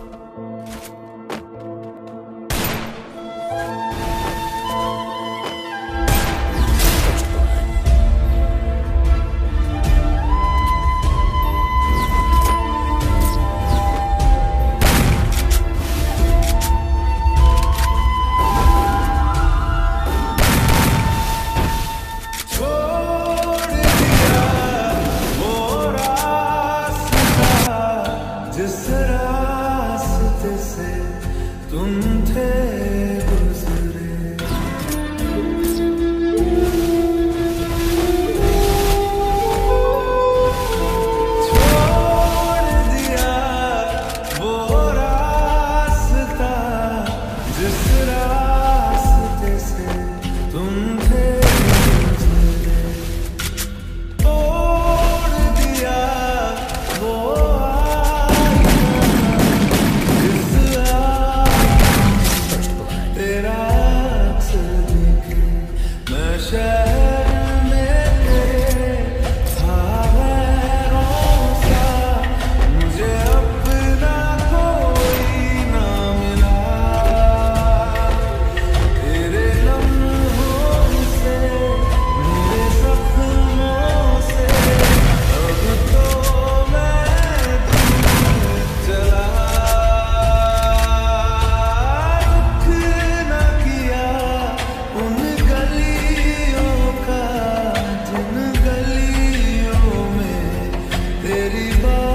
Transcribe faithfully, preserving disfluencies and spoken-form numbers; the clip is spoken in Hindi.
जिस रास्ते से तुम थे गुजरे, छोड़ दिया वो रास्ता जिस रास्ते से तुम थे गुजरे, तोड़ दिया वो शहर में तेरे भावरों सा मुझे अपना कोई ना मिला, तेरे लम्हों से मेरे सपनों से अब तो मैं दूर चला, रुख न किया उन गलियों में तेरी बात